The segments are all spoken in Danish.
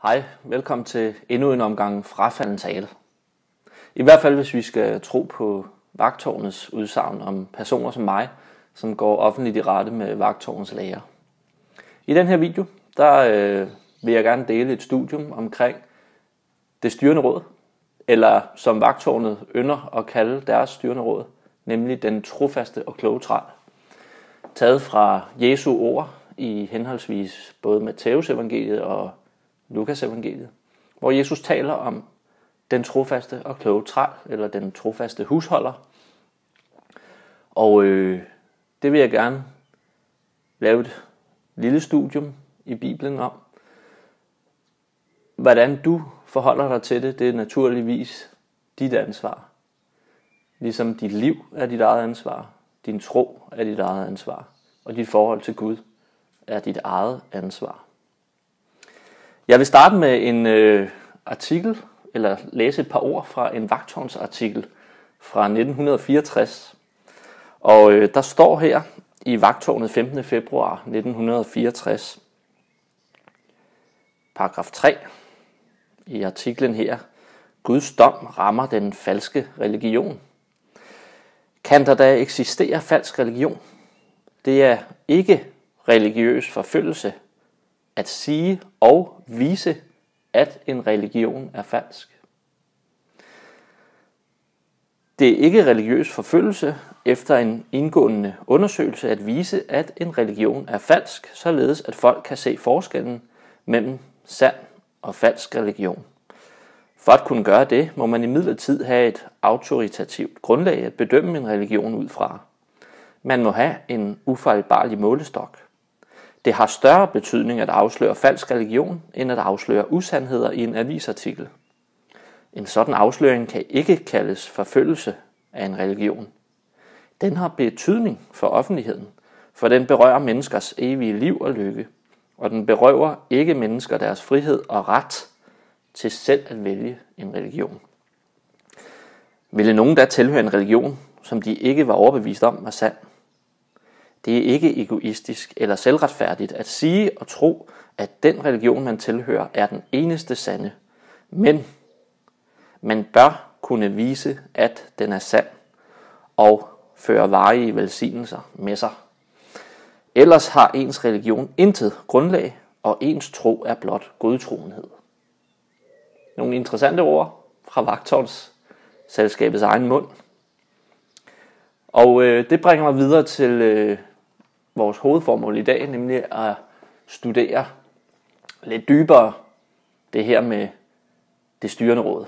Hej, velkommen til endnu en omgang frafalden tale. I hvert fald hvis vi skal tro på vagttårnets udsagn om personer som mig, som går offentligt i rette med vagttårnets lære. I den her video, der vil jeg gerne dele et studium omkring det styrende råd, eller som vagttårnet ynder at kalde deres styrende råd, nemlig den trofaste og kloge træl. Taget fra Jesu ord i henholdsvis både Matthæus evangeliet og Lukas evangeliet, hvor Jesus taler om den trofaste og kloge træl, eller den trofaste husholder. Og det vil jeg gerne lave et lille studium i Bibelen om. Hvordan du forholder dig til det, det er naturligvis dit ansvar. Ligesom dit liv er dit eget ansvar, din tro er dit eget ansvar, og dit forhold til Gud er dit eget ansvar. Jeg vil starte med en artikel, eller læse et par ord fra en vagttårnsartikel fra 1964. Og der står her i Vagttårnet 15. februar 1964, paragraf 3 i artiklen her: Guds dom rammer den falske religion. Kan der da eksistere falsk religion? Det er ikke religiøs forfølgelse at sige og vise, at en religion er falsk. Det er ikke religiøs forfølgelse efter en indgående undersøgelse at vise, at en religion er falsk, således at folk kan se forskellen mellem sand og falsk religion. For at kunne gøre det, må man imidlertid have et autoritativt grundlag at bedømme en religion ud fra. Man må have en ufejlbarlig målestok. Det har større betydning at afsløre falsk religion, end at afsløre usandheder i en avisartikel. En sådan afsløring kan ikke kaldes forfølgelse af en religion. Den har betydning for offentligheden, for den berører menneskers evige liv og lykke, og den berøver ikke mennesker deres frihed og ret til selv at vælge en religion. Ville nogen da tilhøre en religion, som de ikke var overbevist om var sand? Det er ikke egoistisk eller selvretfærdigt at sige og tro, at den religion, man tilhører, er den eneste sande. Men man bør kunne vise, at den er sand og føre varige velsignelser med sig. Ellers har ens religion intet grundlag, og ens tro er blot godtroenhed. Nogle interessante ord fra Vagttårnsselskabets egen mund. Og det bringer mig videre til vores hovedformål i dag, nemlig at studere lidt dybere det her med det styrende råd.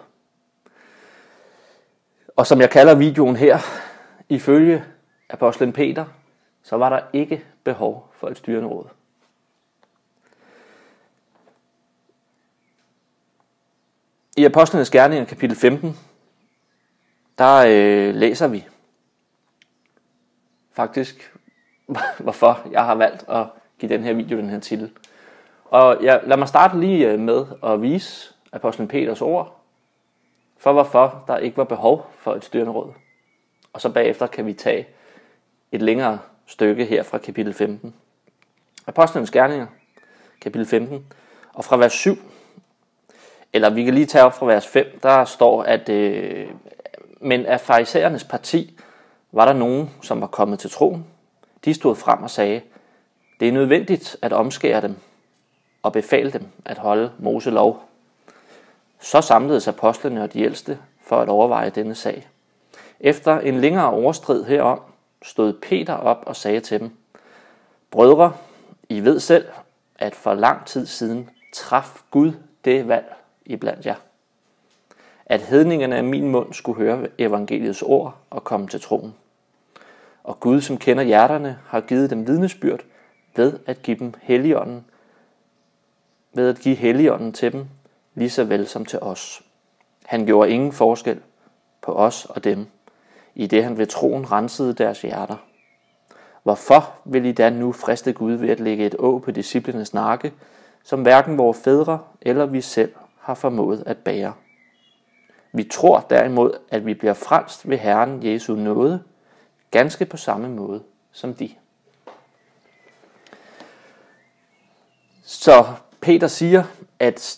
Og som jeg kalder videoen her, ifølge apostlen Peter, så var der ikke behov for et styrende råd. I Apostlenes Gerninger kapitel 15, der læser vi faktisk, hvorfor jeg har valgt at give den her video den her titel. Og lad mig starte lige med at vise apostlen Peters ord, for hvorfor der ikke var behov for et styrende råd. Og så bagefter kan vi tage et længere stykke her fra kapitel 15. Apostlenes Gerninger, kapitel 15, og fra vers 7, eller vi kan lige tage op fra vers 5, der står, at men af farisæernes parti var der nogen, som var kommet til troen. De stod frem og sagde, det er nødvendigt at omskære dem og befale dem at holde Mose lov. Så samledes apostlene og de ældste for at overveje denne sag. Efter en længere overstrid herom, stod Peter op og sagde til dem, brødre, I ved selv, at for lang tid siden traf Gud det valg iblandt jer, at hedningerne af min mund skulle høre evangeliets ord og komme til troen. Og Gud, som kender hjerterne, har givet dem vidnesbyrd ved at give dem Helligånden, ved at give Helligånden til dem, lige så vel som til os. Han gjorde ingen forskel på os og dem, i det han ved troen rensede deres hjerter. Hvorfor vil I da nu friste Gud ved at lægge et åg på disciplenes nakke, som hverken vores fædre eller vi selv har formået at bære? Vi tror derimod, at vi bliver frelst ved Herren Jesu nåde, ganske på samme måde som de. Så Peter siger, at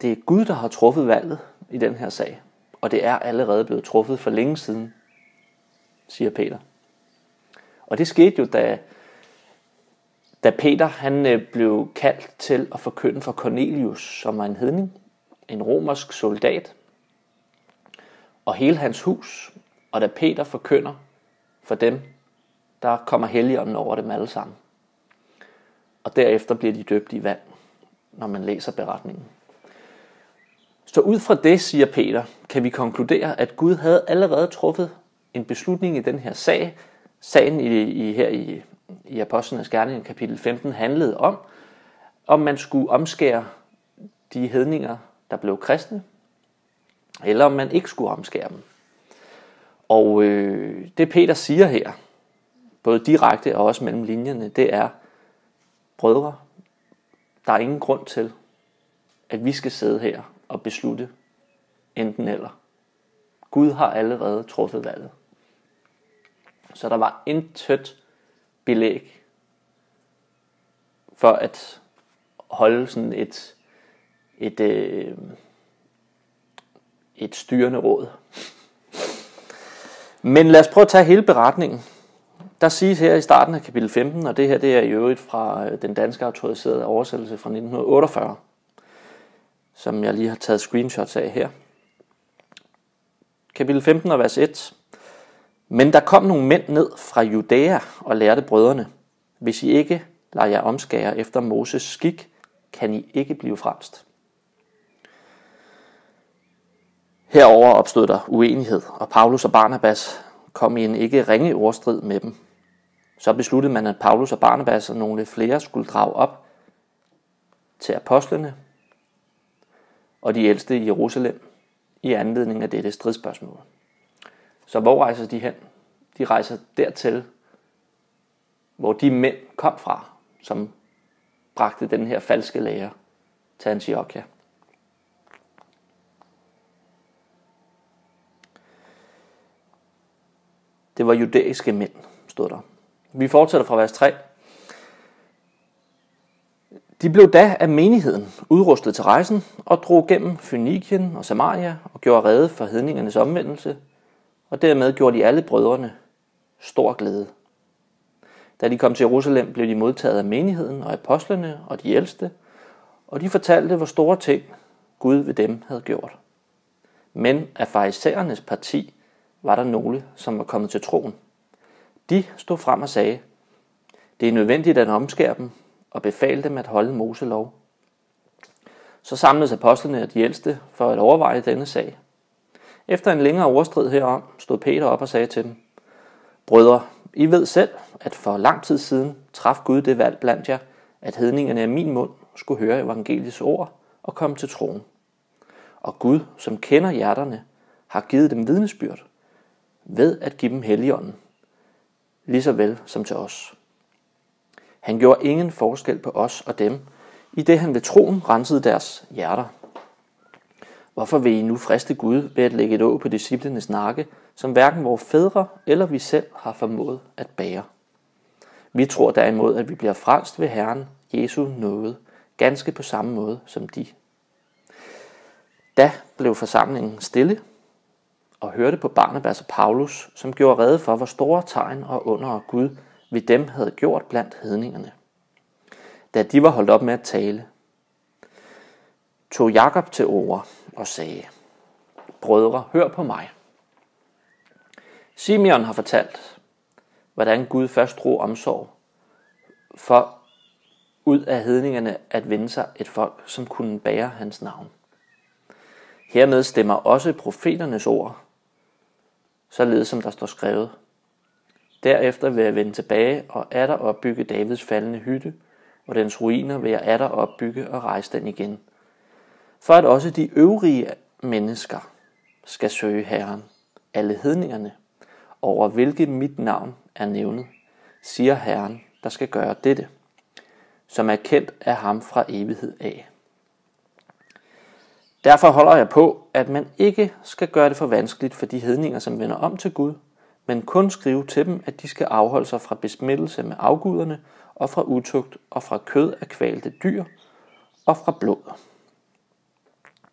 det er Gud, der har truffet valget i den her sag. Og det er allerede blevet truffet for længe siden, siger Peter. Og det skete jo, da Peter han blev kaldt til at forkynde for Cornelius, som var en hedning, en romersk soldat, og hele hans hus. Og da Peter forkynder for dem, der kommer Helligånden over dem alle sammen. Og derefter bliver de døbt i vand, når man læser beretningen. Så ud fra det, siger Peter, kan vi konkludere, at Gud havde allerede truffet en beslutning i den her sag. Sagen i Apostlenes Gerninger kapitel 15 handlede om man skulle omskære de hedninger, der blev kristne, eller om man ikke skulle omskære dem. Og det Peter siger her, både direkte og også mellem linjerne, det er, brødre, der er ingen grund til, at vi skal sidde her og beslutte enten eller. Gud har allerede truffet valget. Så der var intet belæg for at holde sådan et styrende råd. Men lad os prøve at tage hele beretningen. Der siges her i starten af kapitel 15, og det her det er i øvrigt fra den danske autoriserede oversættelse fra 1948, som jeg lige har taget screenshots af her. Kapitel 15 og vers 1. Men der kom nogle mænd ned fra Judæa og lærte brødrene, hvis I ikke lader jer omskære efter Moses skik, kan I ikke blive frelst. Herover opstod der uenighed, og Paulus og Barnabas kom i en ikke ringe ordstrid med dem. Så besluttede man, at Paulus og Barnabas og nogle flere skulle drage op til apostlene og de ældste i Jerusalem i anledning af dette stridsspørgsmål. Så hvor rejser de hen? De rejser dertil, hvor de mænd kom fra, som bragte den her falske lære til Antiochia. Det var judæiske mænd, stod der. Vi fortsætter fra vers 3. De blev da af menigheden udrustet til rejsen og drog gennem Fønikien og Samaria og gjorde rede for hedningernes omvendelse, og dermed gjorde de alle brødrene stor glæde. Da de kom til Jerusalem, blev de modtaget af menigheden og apostlene og de ældste, og de fortalte, hvor store ting Gud ved dem havde gjort. Men af farisæernes parti var der nogle, som var kommet til troen. De stod frem og sagde, det er nødvendigt at omskære dem og befale dem at holde Moselov. Så samledes apostlene og de ældste for at overveje denne sag. Efter en længere ordstrid herom stod Peter op og sagde til dem, brødre, I ved selv, at for lang tid siden traf Gud det valg blandt jer, at hedningerne af min mund skulle høre evangeliets ord og komme til troen. Og Gud, som kender hjerterne, har givet dem vidnesbyrd ved at give dem Helligånden, lige så vel som til os. Han gjorde ingen forskel på os og dem, i det han ved troen rensede deres hjerter. Hvorfor vil I nu friste Gud ved at lægge et åg på disciplenes nakke, som hverken vores fædre eller vi selv har formået at bære? Vi tror derimod, at vi bliver frelst ved Herren Jesu nåde, ganske på samme måde som de. Da blev forsamlingen stille og hørte på Barnabas og Paulus, som gjorde rede for, hvor store tegn og under Gud ved dem havde gjort blandt hedningerne. Da de var holdt op med at tale, tog Jakob til orde og sagde, brødre, hør på mig. Simeon har fortalt, hvordan Gud først drog omsorg for ud af hedningerne at vinde sig et folk, som kunne bære hans navn. Hermed stemmer også profeternes ord, således som der står skrevet. Derefter vil jeg vende tilbage og atter opbygge Davids faldende hytte, og dens ruiner vil jeg atter opbygge og rejse den igen. For at også de øvrige mennesker skal søge Herren, alle hedningerne, over hvilket mit navn er nævnet, siger Herren, der skal gøre dette, som er kendt af ham fra evighed af. Derfor holder jeg på, at man ikke skal gøre det for vanskeligt for de hedninger, som vender om til Gud, men kun skrive til dem, at de skal afholde sig fra besmittelse med afguderne, og fra utugt, og fra kød af kvalte dyr, og fra blod.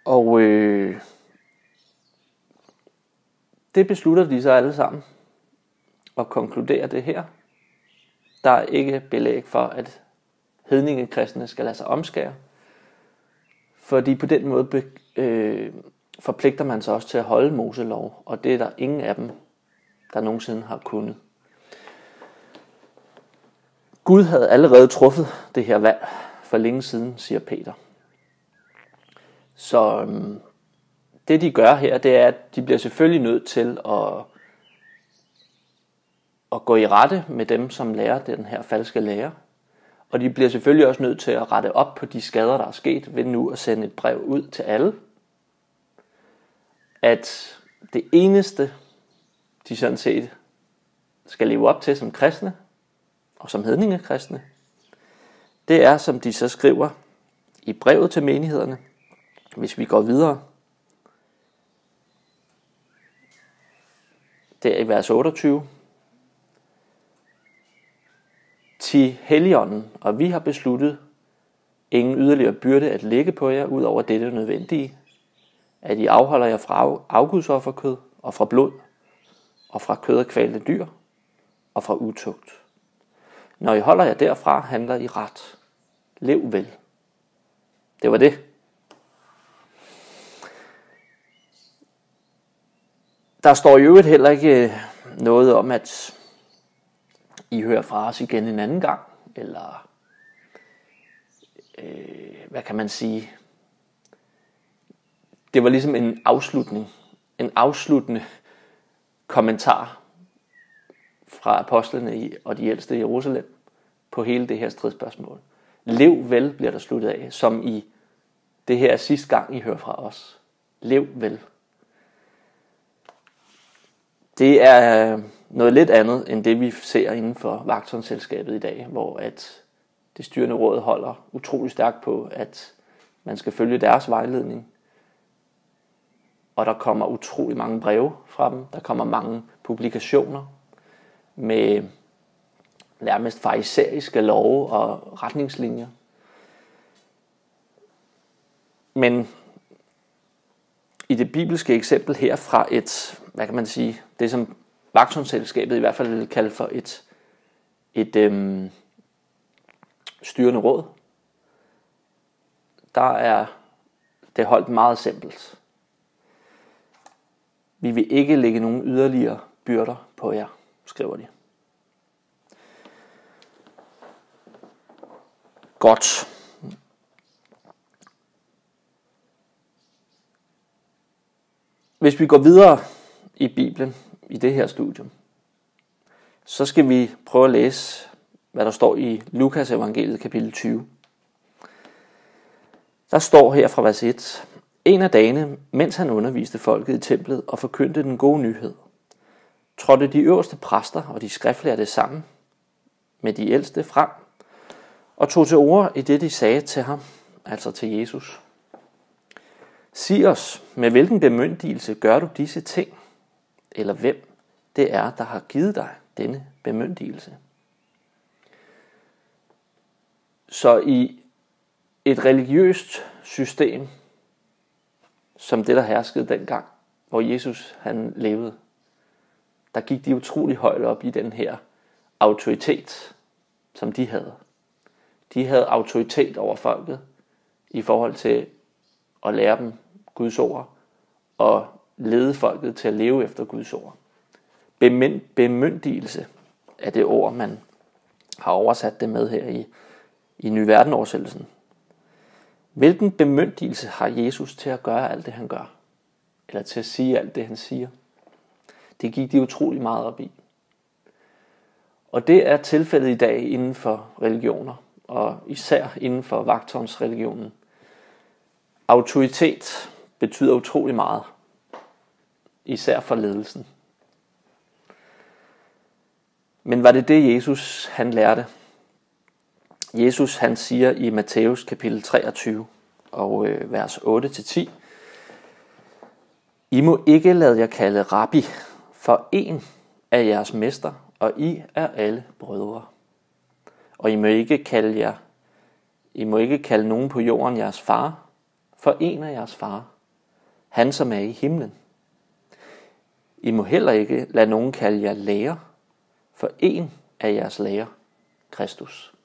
Og det beslutter de så alle sammen at konkludere det her. Der er ikke belæg for, at hedningekristne skal lade sig omskære. Fordi på den måde forpligter man sig også til at holde Moselov, og det er der ingen af dem, der nogensinde har kunnet. Gud havde allerede truffet det her valg for længe siden, siger Peter. Så det de gør her, det er, at de bliver selvfølgelig nødt til at gå i rette med dem, som lærer den her falske lære. Og de bliver selvfølgelig også nødt til at rette op på de skader, der er sket, ved nu at sende et brev ud til alle. At det eneste, de sådan set skal leve op til som kristne, og som hedningekristne, det er, som de så skriver i brevet til menighederne, hvis vi går videre. Det er i vers 28. Til Helligånden, og vi har besluttet ingen yderligere byrde at lægge på jer, ud over dette nødvendige, at I afholder jer fra afgudsofferkød og fra blod, og fra kød af kvalte dyr, og fra utugt. Når I holder jer derfra, handler I ret. Lev vel. Det var det. Der står i øvrigt heller ikke noget om, at I hører fra os igen en anden gang, eller hvad kan man sige? Det var ligesom en afsluttende kommentar fra apostlene og de ældste i Jerusalem på hele det her stridsspørgsmål. Lev vel, bliver der sluttet af, som i det her sidste gang, I hører fra os. Lev vel. Det er noget lidt andet, end det vi ser inden for Vagtåndsselskabet i dag, hvor at det styrende råd holder utrolig stærkt på, at man skal følge deres vejledning. Og der kommer utrolig mange breve fra dem. Der kommer mange publikationer med nærmest farisæiske love og retningslinjer. Men i det bibelske eksempel her fra et, hvad kan man sige, det som Vagtåndsselskabet i hvert fald vil kalde for et styrende råd, der er det holdt meget simpelt. Vi vil ikke lægge nogen yderligere byrder på jer, skriver de. Godt. Hvis vi går videre i Bibelen, i det her studium, så skal vi prøve at læse, hvad der står i Lukas evangeliet kapitel 20. Der står her fra vers 1. En af dagene, mens han underviste folket i templet og forkyndte den gode nyhed, trådte de øverste præster og de skriftlærde sammen med de ældste frem og tog til orde i det, de sagde til ham, altså til Jesus. Sig os, med hvilken bemyndigelse gør du disse ting, eller hvem det er, der har givet dig denne bemyndigelse. Så i et religiøst system, som det, der herskede dengang, hvor Jesus han levede, der gik de utrolig højt op i den her autoritet, som de havde. De havde autoritet over folket i forhold til at lære dem Guds ord og lede folket til at leve efter Guds ord. Bemyndigelse er det ord, man har oversat det med her i Ny Verden-oversættelsen. Hvilken bemyndigelse har Jesus til at gøre alt det, han gør? Eller til at sige alt det, han siger? Det gik de utrolig meget op i. Og det er tilfældet i dag inden for religioner, og især inden for vagtåndsreligionen. Autoritet betyder utrolig meget, især for ledelsen. Men var det det, Jesus han lærte? Jesus han siger i Matthæus kapitel 23 og vers 8-10. I må ikke lade jer kalde rabbi, for en af jeres mester, og I er alle brødre. Og I må ikke kalde nogen på jorden jeres far, for en af jeres far han som er i himlen. I må heller ikke lade nogen kalde jer lærer, for en af jeres lærer, Kristus.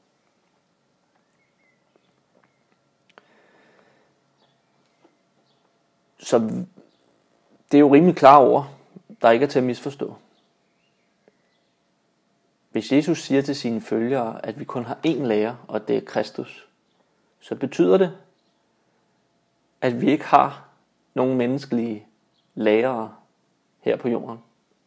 Så det er jo rimelig klare ord, der ikke er til at misforstå. Hvis Jesus siger til sine følgere, at vi kun har én lærer, og det er Kristus, så betyder det, at vi ikke har nogen menneskelige lærere her på jorden.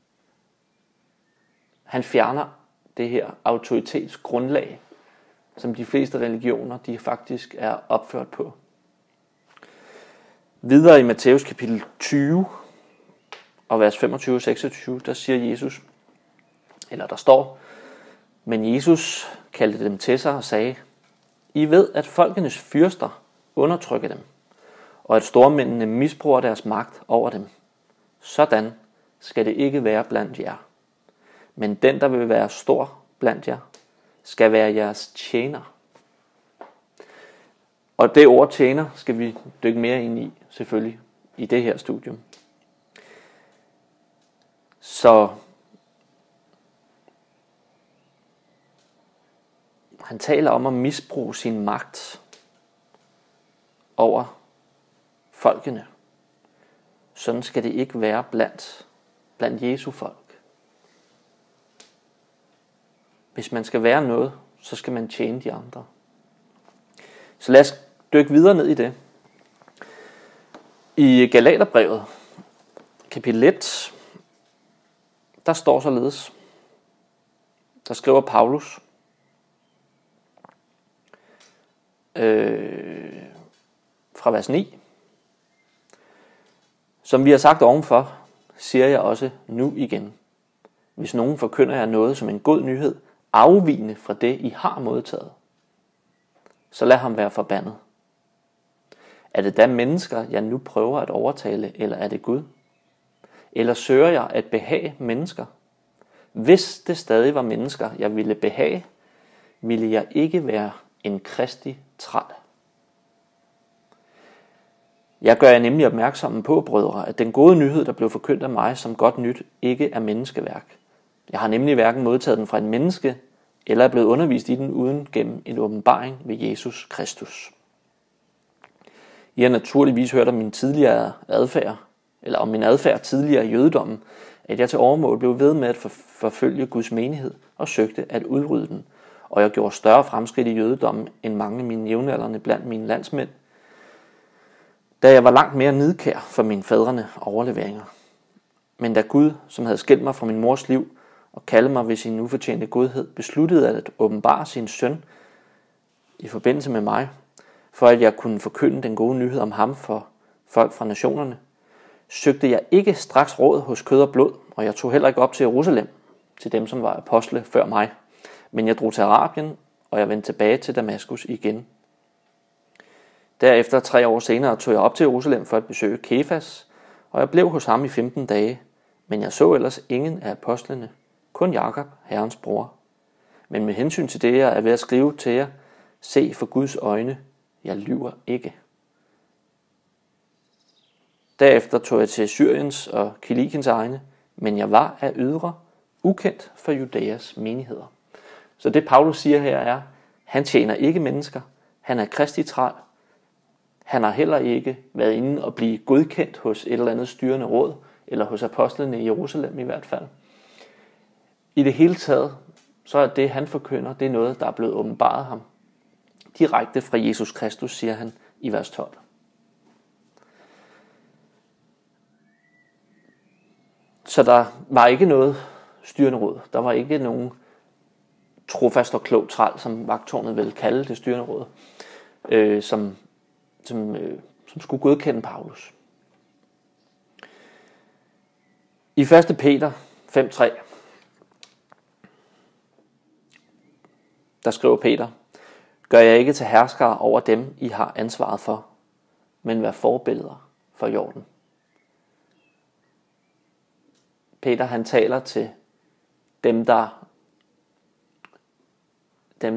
Han fjerner det her autoritetsgrundlag, som de fleste religioner de faktisk er opført på. Videre i Matthæus kapitel 20 og vers 25-26, der siger Jesus, eller der står, men Jesus kaldte dem til sig og sagde, I ved, at folkenes fyrster undertrykker dem, og at stormændene misbruger deres magt over dem. Sådan skal det ikke være blandt jer. Men den, der vil være stor blandt jer, skal være jeres tjener. Og det ord tjener skal vi dykke mere ind i, selvfølgelig, i det her studium. Så han taler om at misbruge sin magt over folkene. Sådan skal det ikke være blandt Jesu folk. Hvis man skal være noget, så skal man tjene de andre. Så lad os dykke videre ned i det. I Galaterbrevet, kapitel 1, der står således, der skriver Paulus, fra vers 9, som vi har sagt ovenfor, siger jeg også nu igen. Hvis nogen forkynder jer noget som en god nyhed, afvigende fra det, I har modtaget, så lad ham være forbandet. Er det da mennesker, jeg nu prøver at overtale, eller er det Gud? Eller søger jeg at behage mennesker? Hvis det stadig var mennesker, jeg ville behage, ville jeg ikke være en kristi træl. Jeg gør jer nemlig opmærksom på, brødre, at den gode nyhed, der blev forkyndt af mig som godt nyt, ikke er menneskeværk. Jeg har nemlig hverken modtaget den fra en menneske, eller er blevet undervist i den uden gennem en åbenbaring ved Jesus Kristus. I har naturligvis hørt om min tidligere adfærd, eller om min adfærd tidligere i jødedommen, at jeg til overmål blev ved med at forfølge Guds menighed og søgte at udrydde den, og jeg gjorde større fremskridt i jødedommen end mange af mine jævnaldrende blandt mine landsmænd, da jeg var langt mere nidkær for mine fædrene overleveringer. Men da Gud, som havde skilt mig fra min mors liv og kaldet mig ved sin ufortjente godhed, besluttede at åbenbare sin søn i forbindelse med mig, for at jeg kunne forkynde den gode nyhed om ham for folk fra nationerne, søgte jeg ikke straks råd hos kød og blod, og jeg tog heller ikke op til Jerusalem, til dem, som var apostle før mig. Men jeg drog til Arabien, og jeg vendte tilbage til Damaskus igen. Derefter 3 år senere tog jeg op til Jerusalem for at besøge Kefas, og jeg blev hos ham i 15 dage, men jeg så ellers ingen af apostlene, kun Jakob, Herrens bror. Men med hensyn til det, jeg er ved at skrive til jer, se for Guds øjne, jeg lyver ikke. Derefter tog jeg til Syriens og Kilikens egne, men jeg var af ydre, ukendt for Judæas menigheder. Så det Paulus siger her er, han tjener ikke mennesker, han er Kristi træl. Han har heller ikke været inde og blive godkendt hos et eller andet styrende råd, eller hos apostlene i Jerusalem i hvert fald. I det hele taget, så er det han forkynder, det er noget, der er blevet åbenbaret ham. Direkte fra Jesus Kristus, siger han i vers 12. Så der var ikke noget styrende råd. Der var ikke nogen trofast og klog træl, som vagttårnet ville kalde det styrende råd, som skulle godkende Paulus. I 1. Peter 5:3, der skriver Peter, gør jeg ikke til herskere over dem, I har ansvaret for, men vær forbilleder for jorden. Peter han taler til dem, der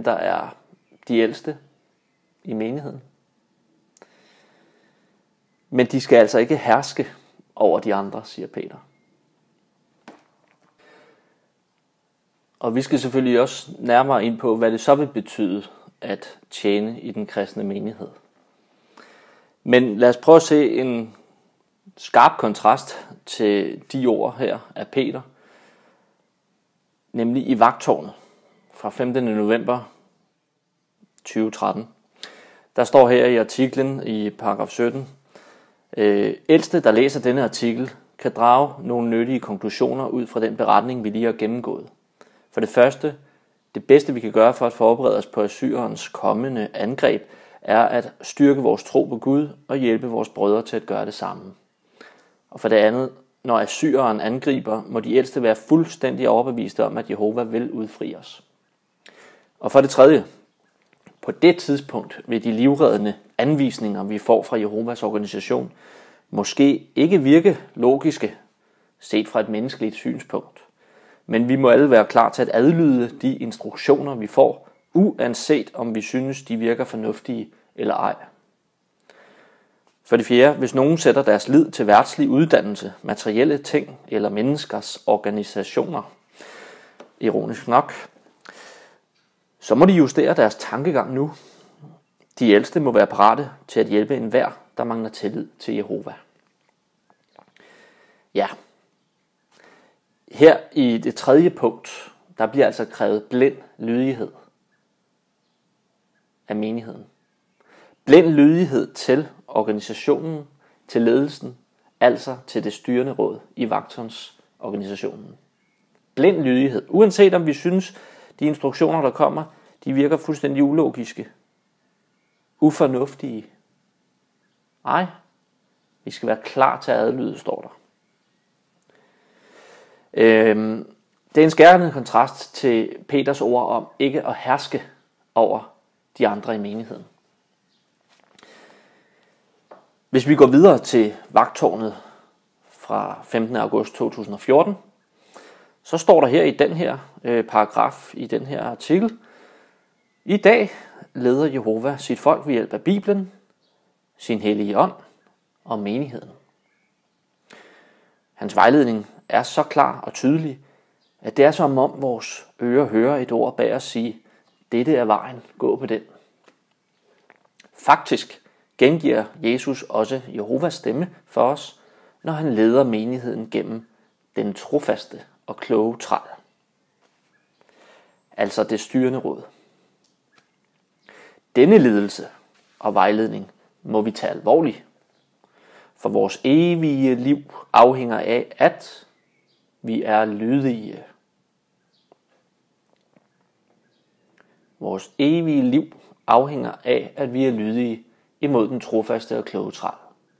er de ældste i menigheden. Men de skal altså ikke herske over de andre, siger Peter. Og vi skal selvfølgelig også nærmere ind på, hvad det så vil betyde at tjene i den kristne menighed. Men lad os prøve at se en skarp kontrast til de ord her af Peter, nemlig i vagttårnet fra 15. november 2013. Der står her i artiklen i paragraf 17, ældste, der læser denne artikel, kan drage nogle nyttige konklusioner ud fra den beretning, vi lige har gennemgået. For det første, det bedste vi kan gøre for at forberede os på assyrerens kommende angreb, er at styrke vores tro på Gud og hjælpe vores brødre til at gøre det samme. Og for det andet, når assyreren angriber, må de ældste være fuldstændig overbeviste om, at Jehova vil udfri os. Og for det tredje, på det tidspunkt vil de livreddende anvisninger, vi får fra Jehovas organisation, måske ikke virke logiske, set fra et menneskeligt synspunkt. Men vi må alle være klar til at adlyde de instruktioner, vi får, uanset om vi synes, de virker fornuftige eller ej. For det fjerde, hvis nogen sætter deres lid til verdslig uddannelse, materielle ting eller menneskers organisationer, ironisk nok, så må de justere deres tankegang nu. De ældste må være parate til at hjælpe enhver, der mangler tillid til Jehova. Ja, her i det tredje punkt, der bliver altså krævet blind lydighed af menigheden. Blind lydighed til organisationen, til ledelsen, altså til det styrende råd i vagttårnsorganisationen. Blind lydighed, uanset om vi synes, de instruktioner, der kommer, de virker fuldstændig ulogiske, ufornuftige. Nej, vi skal være klar til at adlyde, står der. Det er en skærende kontrast til Peters ord om ikke at herske over de andre i menigheden. Hvis vi går videre til vagttårnet fra 15. august 2014, så står der her i den her paragraf, i den her artikel, i dag leder Jehova sit folk ved hjælp af Bibelen, sin hellige ånd og menigheden. Hans vejledning er så klar og tydelig, at det er som om vores ører hører et ord bag os sige, dette er vejen, gå på den. Faktisk gengiver Jesus også Jehovas stemme for os, når han leder menigheden gennem den trofaste og kloge træl. Altså det styrende råd. Denne ledelse og vejledning må vi tage alvorligt, for vores evige liv afhænger af, at vi er lydige. Vores evige liv afhænger af, at vi er lydige imod den trofaste og kloge træl.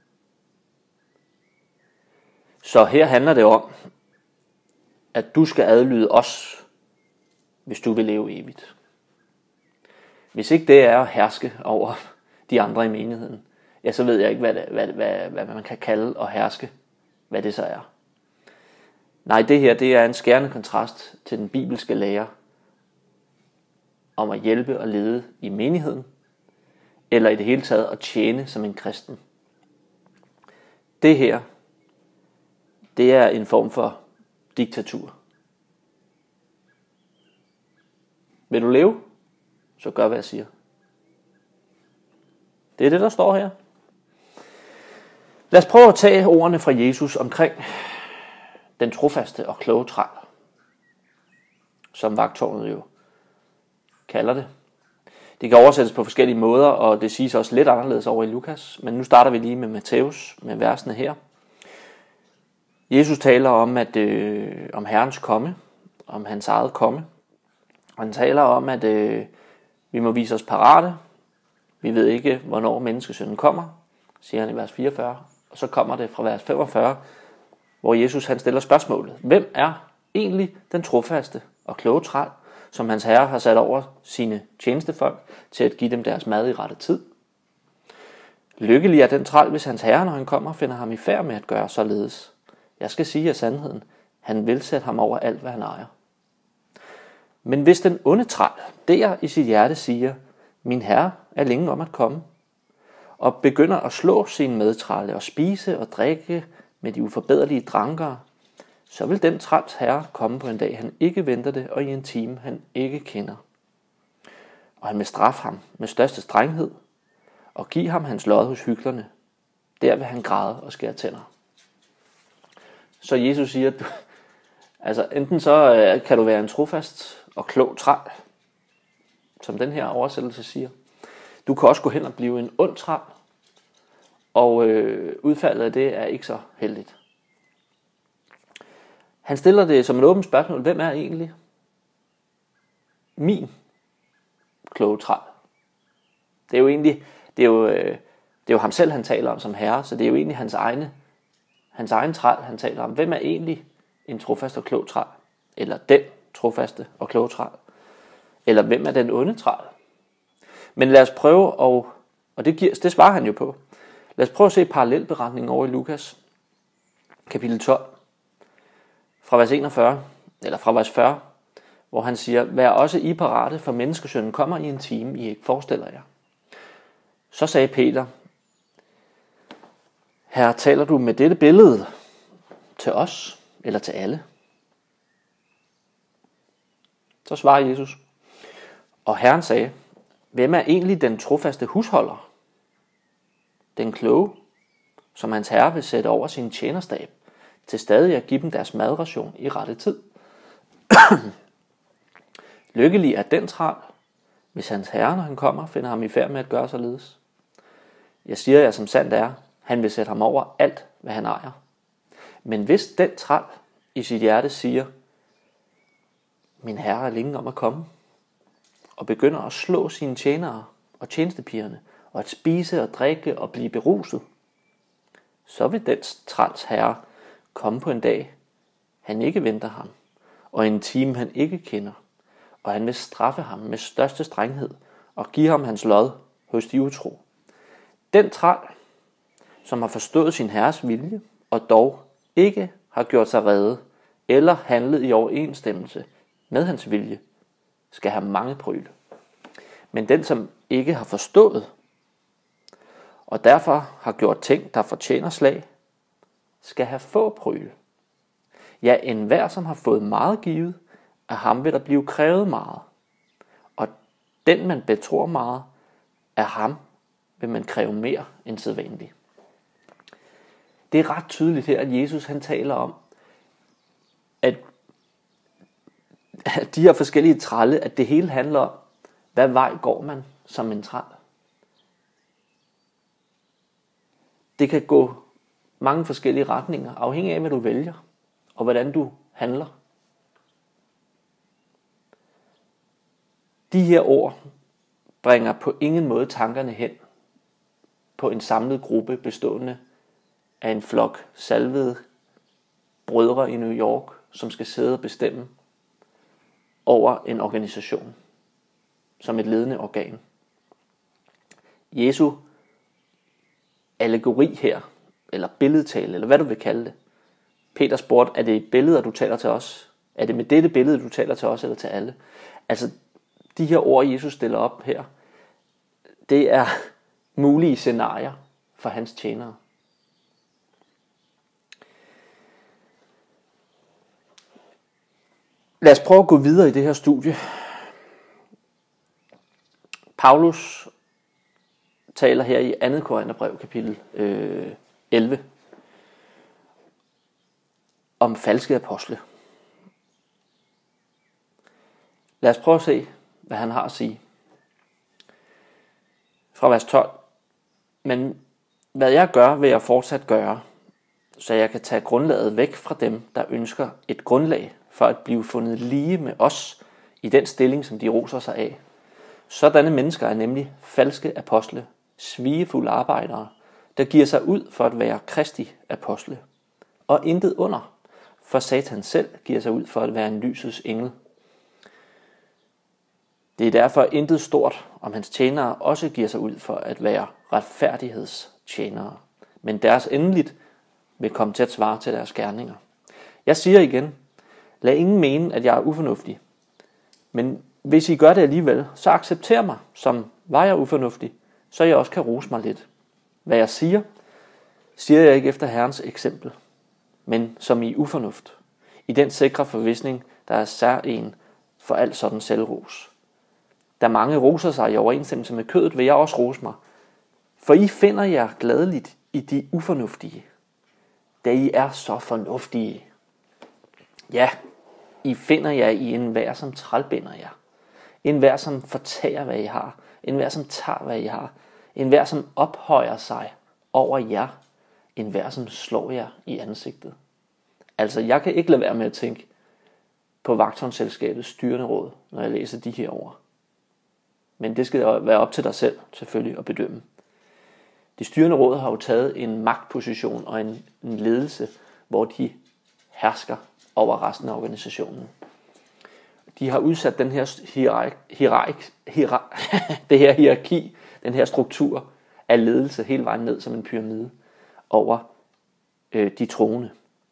Så her handler det om, at du skal adlyde os, hvis du vil leve evigt. Hvis ikke det er at herske over de andre i menigheden, ja, så ved jeg ikke, hvad man kan kalde at herske, hvad det så er. Nej, det her det er en skærende kontrast til den bibelske lære om at hjælpe og lede i menigheden, eller i det hele taget at tjene som en kristen. Det her, det er en form for diktatur. Vil du leve? Så gør, hvad jeg siger. Det er det, der står her. Lad os prøve at tage ordene fra Jesus omkring den trofaste og kloge træl, som vagttårnet jo kalder det. Det kan oversættes på forskellige måder, og det siges også lidt anderledes over i Lukas. Men nu starter vi lige med Matthæus, med versene her. Jesus taler om, om Herrens komme, om hans eget komme. Og han taler om, at vi må vise os parate. Vi ved ikke, hvornår menneskesønnen kommer, siger han i vers 44. Og så kommer det fra vers 45, hvor Jesus han stiller spørgsmålet. Hvem er egentlig den trofaste og kloge træl, som hans herre har sat over sine tjenestefolk til at give dem deres mad i rette tid? Lykkelig er den træl, hvis hans herre, når han kommer, finder ham i færd med at gøre således. Jeg skal sige af sandheden, han vil sætte ham over alt, hvad han ejer. Men hvis den onde træl der i sit hjerte siger, min herre er længe om at komme, og begynder at slå sine medtrælle og spise og drikke med de uforbederlige drankere, så vil den træls herre komme på en dag, han ikke venter det, og i en time, han ikke kender. Og han vil straffe ham med største strenghed, og give ham hans lod hos hyklerne. Der vil han græde og skære tænder. Så Jesus siger, at enten så kan du være en trofast og klog træl, som den her oversættelse siger. Du kan også gå hen og blive en ond træl, og udfaldet af det er ikke så heldigt. Han stiller det som et åbent spørgsmål. Hvem er egentlig min kloge træl? Det er jo ham selv, han taler om som herre, så det er jo egentlig hans egen træl, han taler om. Hvem er egentlig en trofast og klog træl? Eller den trofaste og kloge træl? Eller hvem er den onde træl? Men lad os prøve, og det svarer han jo på. Lad os prøve at se parallelberetningen over i Lukas, kapitel 12, fra vers 41, eller fra vers 40, hvor han siger, vær også I parate, for menneskesønnen kommer i en time, I ikke forestiller jer. Så sagde Peter, Herre, taler du med dette billede til os, eller til alle? Så svarer Jesus, og Herren sagde, hvem er egentlig den trofaste husholder? Den kloge, som hans herre vil sætte over sin tjenerstab, til stadig at give dem deres madration i rette tid. Lykkelig er den træl, hvis hans herre, når han kommer, finder ham i færd med at gøre således. Jeg siger jer som sandt er, han vil sætte ham over alt, hvad han ejer. Men hvis den træl i sit hjerte siger, min herre er længe om at komme, og begynder at slå sine tjenere og tjenestepigerne, og at spise og drikke og blive beruset, så vil den træls herre komme på en dag, han ikke venter ham, og en time han ikke kender, og han vil straffe ham med største strenghed, og give ham hans lod hos de utro. Den træl, som har forstået sin herres vilje, og dog ikke har gjort sig rede, eller handlet i overensstemmelse med hans vilje, skal have mange pryle. Men den, som ikke har forstået, og derfor har gjort ting, der fortjener slag, skal have få pryle. Ja, enhver, som har fået meget givet, af ham vil der blive krævet meget. Og den, man betror meget, af ham vil man kræve mere end sædvanligt. Det er ret tydeligt her, at Jesus han taler om, at de her forskellige trælle, at det hele handler om, hvad vej går man som en træl? Det kan gå mange forskellige retninger, afhængig af, hvad du vælger, og hvordan du handler. De her ord bringer på ingen måde tankerne hen på en samlet gruppe bestående af en flok salvede brødre i New York, som skal sidde og bestemme over en organisation som et ledende organ. Jesu allegori her, eller billedtale, eller hvad du vil kalde det. Peter spurgte, er det billeder, du taler til os? Er det med dette billede, du taler til os, eller til alle? Altså, de her ord, Jesus stiller op her, det er mulige scenarier for hans tjenere. Lad os prøve at gå videre i det her studie. Paulus taler her i 2. Korintherbrev, kapitel 11, om falske apostle. Lad os prøve at se, hvad han har at sige. Fra vers 12. Men hvad jeg gør, vil jeg fortsat gøre, så jeg kan tage grundlaget væk fra dem, der ønsker et grundlag for at blive fundet lige med os i den stilling, som de roser sig af. Sådanne mennesker er nemlig falske apostle, svigefulde arbejdere, der giver sig ud for at være Kristi apostle. Og intet under, for Satan selv giver sig ud for at være en lysets engel. Det er derfor intet stort, om hans tjenere også giver sig ud for at være retfærdighedstjenere, men deres endeligt vil komme til at svare til deres gerninger. Jeg siger igen, lad ingen mene, at jeg er ufornuftig, men hvis I gør det alligevel, så accepter mig, som var jeg ufornuftig, så jeg også kan rose mig lidt. Hvad jeg siger jeg ikke efter Herrens eksempel, men som i ufornuft, i den sikre forvisning, der er særlig for alt sådan selvros. Da mange roser sig i overensstemmelse med kødet, vil jeg også rose mig. For I finder jer gladeligt i de ufornuftige, da I er så fornuftige. Ja, I finder jer i enhver, som trælbinder jer. Enhver, som fortærer, hvad I har. Enhver, som tager, hvad I har. Enhver, som ophøjer sig over jer. Enhver, som slår jer i ansigtet. Altså, jeg kan ikke lade være med at tænke på Vagtårnsselskabets styrende råd, når jeg læser de her ord. Men det skal være op til dig selv, selvfølgelig, at bedømme. De styrende råd har jo taget en magtposition og en ledelse, hvor de hersker over resten af organisationen. De har udsat den her det her hierarki, den her struktur af ledelse hele vejen ned som en pyramide over de troende.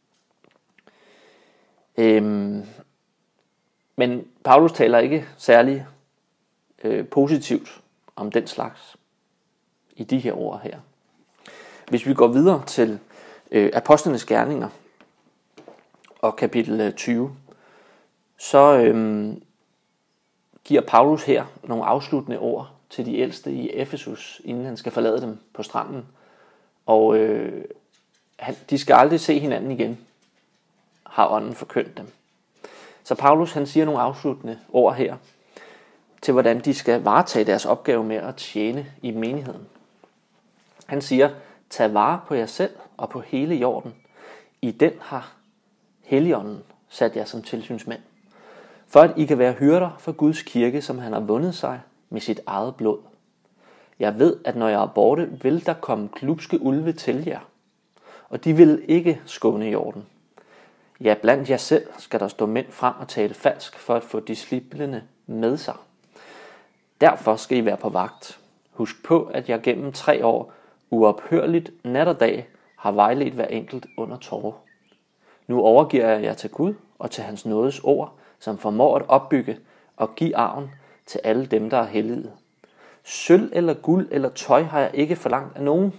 Men Paulus taler ikke særlig positivt om den slags i de her ord her. Hvis vi går videre til Apostlenes Gerninger og kapitel 20, så giver Paulus her nogle afsluttende ord til de ældste i Efesus, inden han skal forlade dem på stranden. Og de skal aldrig se hinanden igen, har ånden forkyndt dem. Så Paulus han siger nogle afsluttende ord her, til hvordan de skal varetage deres opgave med at tjene i menigheden. Han siger, tag vare på jer selv og på hele jorden. I den har Helligånden sat jer som tilsynsmænd, for at I kan være hyrder for Guds kirke, som han har vundet sig med sit eget blod. Jeg ved, at når jeg er borte, vil der komme glubske ulve til jer, og de vil ikke skåne jorden. Ja, blandt jer selv skal der stå mænd frem og tale falsk, for at få disciplene med sig. Derfor skal I være på vagt. Husk på, at jeg gennem 3 år uophørligt nat og dag har vejledt hver enkelt under tårer. Nu overgiver jeg jer til Gud og til hans nådes ord, som formår at opbygge og give arven til alle dem, der er hellige. Sølv eller guld eller tøj har jeg ikke forlangt af nogen.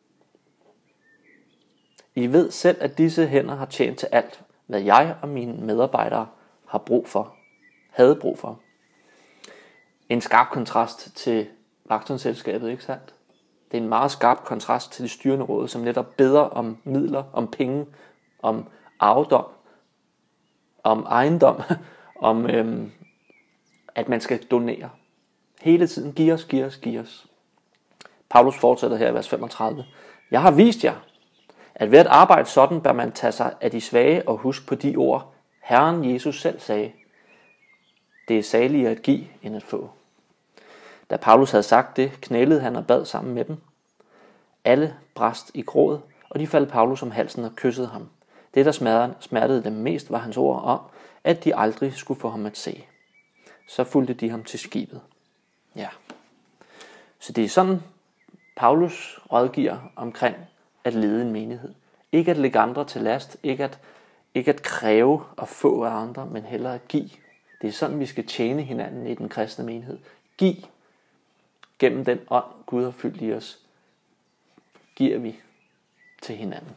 I ved selv, at disse hænder har tjent til alt, hvad jeg og mine medarbejdere havde brug for. En skarp kontrast til Vagtårnsselskabet, ikke sandt? Det er en meget skarp kontrast til de styrende råd, som netop beder om midler, om penge, om arvedom, om ejendom, om at man skal donere. Hele tiden giv os. Paulus fortsætter her i vers 35. Jeg har vist jer, at ved at arbejde sådan, bør man tage sig af de svage og huske på de ord, Herren Jesus selv sagde. Det er saligere at give, end at få. Da Paulus havde sagt det, knælede han og bad sammen med dem. Alle brast i gråd, og de faldt Paulus om halsen og kyssede ham. Det, der smertede dem mest, var hans ord om, at de aldrig skulle få ham at se. Så fulgte de ham til skibet. Ja. Så det er sådan, Paulus rådgiver omkring at lede en menighed. Ikke at lægge andre til last, ikke at kræve og få af andre, men hellere at give. Det er sådan, vi skal tjene hinanden i den kristne menighed. Giv gennem den ånd, Gud har fyldt i os, giver vi til hinanden.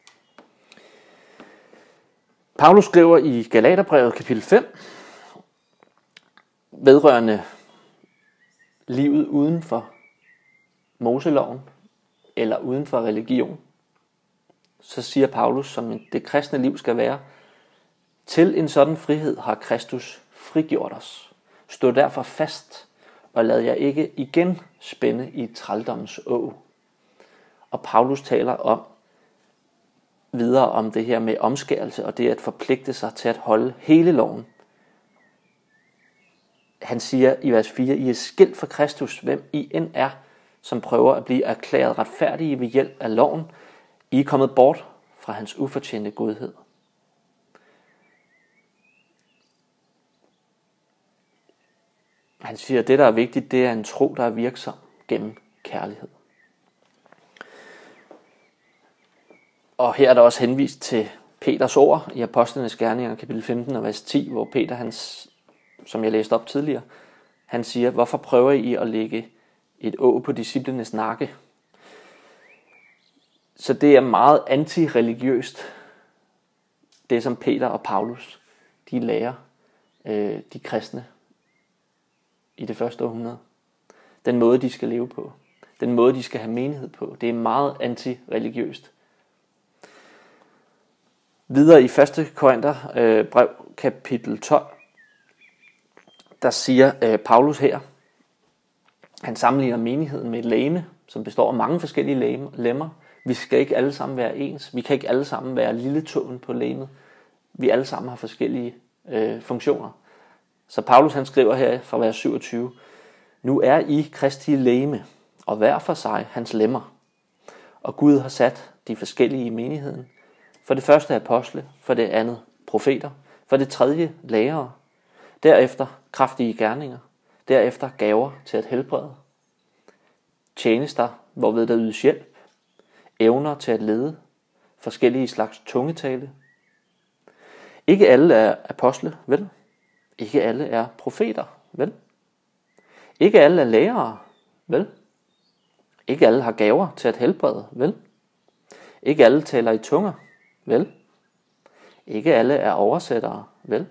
Paulus skriver i Galaterbrevet kapitel 5, vedrørende livet uden for Moseloven, eller uden for religion, så siger Paulus, som det kristne liv skal være, til en sådan frihed har Kristus frigjort os. Stå derfor fast, og lad jer ikke igen spænde i trældommens åg. Og Paulus taler videre om det her med omskærelse, og det at forpligte sig til at holde hele loven. Han siger i vers 4, I er skilt fra Kristus, hvem I end er, som prøver at blive erklæret retfærdige ved hjælp af loven. I er kommet bort fra hans ufortjente godhed. Han siger, at det, der er vigtigt, det er en tro, der er virksom gennem kærlighed. Og her er der også henvist til Peters ord i Apostlenes Gerninger, kapitel 15 og vers 10, hvor Peter, som jeg læste op tidligere, han siger, hvorfor prøver I at lægge et åg på disciplenes nakke? Så det er meget antireligiøst, det som Peter og Paulus, de lærer de kristne i det første århundrede. Den måde, de skal leve på. Den måde, de skal have menighed på. Det er meget antireligiøst. Videre i 1. Korinther brev kapitel 12, der siger Paulus her, han sammenligner menigheden med et legeme, som består af mange forskellige lemmer. Vi skal ikke alle sammen være ens. Vi kan ikke alle sammen være lille tåen på legemet. Vi alle sammen har forskellige funktioner. Så Paulus han skriver her fra vers 27, nu er I Kristi legeme, og hver for sig hans lemmer. Og Gud har sat de forskellige i menigheden. For det første apostle, for det andet profeter, for det tredje lærere, derefter kraftige gerninger, derefter gaver til at helbrede, tjenester, hvorved der ydes hjælp, evner til at lede, forskellige slags tungetale. Ikke alle er apostle, vel? Ikke alle er profeter, vel? Ikke alle er lærere, vel? Ikke alle har gaver til at helbrede, vel? Ikke alle taler i tunger, vel? Ikke alle er oversættere, vel?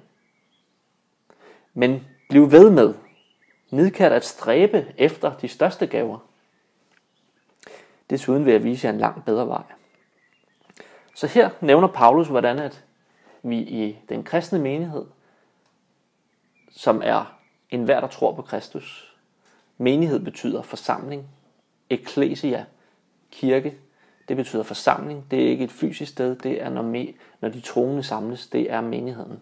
Men bliv ved med, nidkært at stræbe efter de største gaver. Desuden vil jeg vise jer en langt bedre vej. Så her nævner Paulus, hvordan at vi i den kristne menighed, som er enhver, der tror på Kristus. Menighed betyder forsamling. Ekklesia, kirke, det betyder forsamling. Det er ikke et fysisk sted, det er når de troende samles, det er menigheden.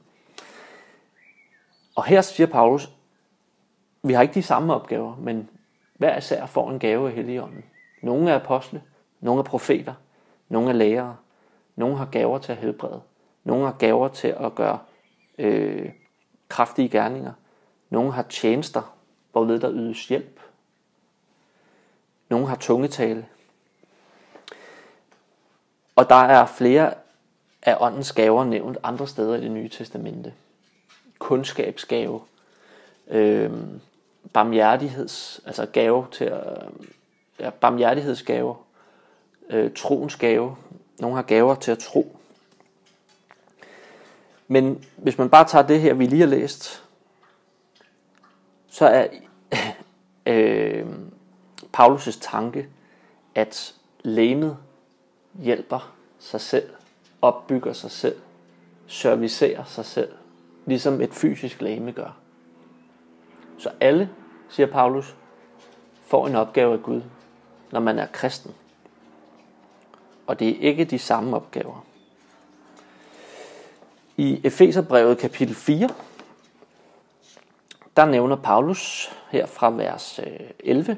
Og her siger Paulus, vi har ikke de samme opgaver, men hver især får en gave af Helligånden. Nogle er apostle, nogle er profeter, nogle er lærere, nogle har gaver til at helbrede, nogle har gaver til at gøre kraftige gerninger, nogle har tjenester, hvorved der ydes hjælp, nogle har tungetale. Og der er flere af åndens gaver nævnt andre steder i Det Nye Testamente. Kundskabsgave, barmhjertighedsgave, troens gave. Nogle har gaver til at tro. Men hvis man bare tager det her, vi lige har læst, så er Paulus' tanke, at legemet hjælper sig selv, opbygger sig selv, servicerer sig selv, ligesom et fysisk legeme gør. Så alle, siger Paulus, får en opgave af Gud, når man er kristen. Og det er ikke de samme opgaver. I Efeserbrevet kapitel 4, der nævner Paulus her fra vers 11,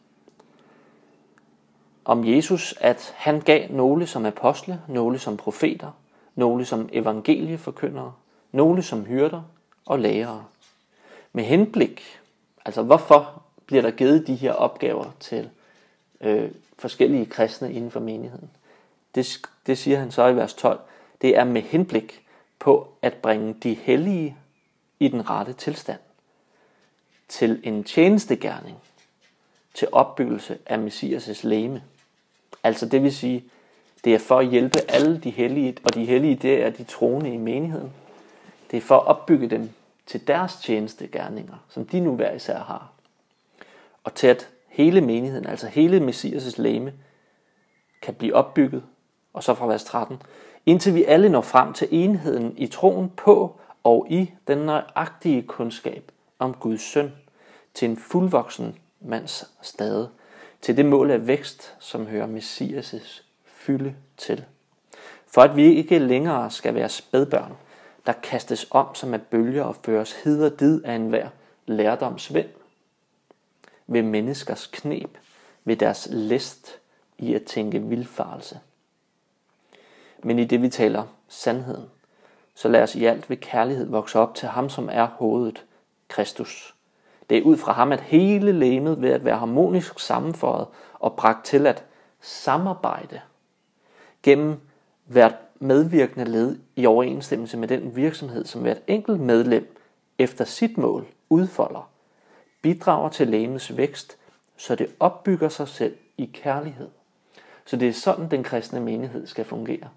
om Jesus, at han gav nogle som apostle, nogle som profeter, nogle som evangelieforkyndere, nogle som hyrder og lærere. Med henblik, altså hvorfor bliver der givet de her opgaver til forskellige kristne inden for menigheden? Det siger han så i vers 12. Det er med henblik på at bringe de hellige i den rette tilstand, til en tjenestegerning, til opbyggelse af Messias' legeme. Altså det vil sige, det er for at hjælpe alle de hellige, og de hellige, det er de troende i menigheden. Det er for at opbygge dem til deres tjenestegerninger, som de nu hver især har. Og til at hele menigheden, altså hele Messias' legeme, kan blive opbygget, og så fra vers 13, indtil vi alle når frem til enheden i troen på og i den nøjagtige kundskab om Guds søn, til en fuldvoksen mands stade, til det mål af vækst, som hører Messias' fylde til. For at vi ikke længere skal være spædbørn, der kastes om som af bølger og føres hid og did af enhver lærdomsvind, ved menneskers kneb, ved deres list i at tænke vildfarelse. Men i det vi taler sandheden, så lad os i alt ved kærlighed vokse op til ham, som er hovedet, Kristus. Det er ud fra ham, at hele legemet ved at være harmonisk sammenføjet og bragt til at samarbejde gennem hvert medvirkende led i overensstemmelse med den virksomhed, som hvert enkelt medlem efter sit mål udfolder, bidrager til legemets vækst, så det opbygger sig selv i kærlighed, Så det er sådan, den kristne menighed skal fungere.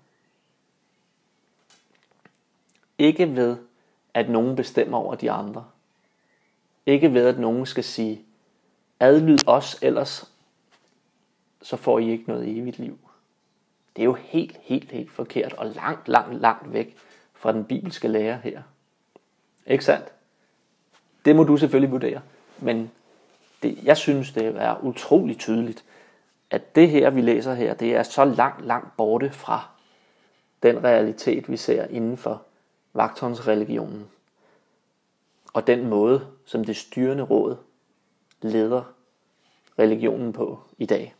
Ikke ved, at nogen bestemmer over de andre. Ikke ved, at nogen skal sige, adlyd os, ellers så får I ikke noget evigt liv. Det er jo helt forkert og langt væk fra den bibelske lære her. Ikke sandt? Det må du selvfølgelig vurdere. Men jeg synes, det er utroligt tydeligt, at det her, vi læser her, det er så langt borte fra den realitet, vi ser inden for vagtåndsreligionen. Og den måde, som det styrende råd leder religionen på i dag.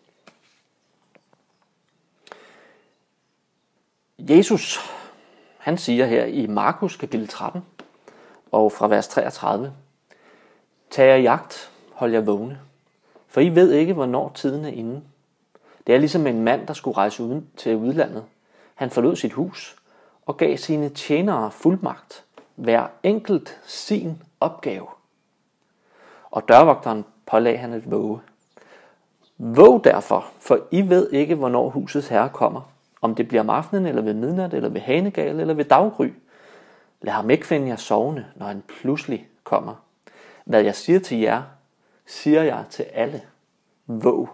Jesus, han siger her i Markus kapitel 13 og fra vers 33, tag jer i jagt, hold jer vågne, for I ved ikke, hvornår tiden er inde. Det er ligesom en mand, der skulle rejse ud til udlandet. Han forlod sit hus og gav sine tjenere fuldmagt, hver enkelt sin opgave. Og dørvogteren pålagde han at våge. Våg derfor, for I ved ikke, hvornår husets herre kommer. Om det bliver om aftenen, eller ved midnat, eller ved hanegal, eller ved daggry. Lad ham ikke finde jer sovende, når han pludselig kommer. Hvad jeg siger til jer, siger jeg til alle. Våg.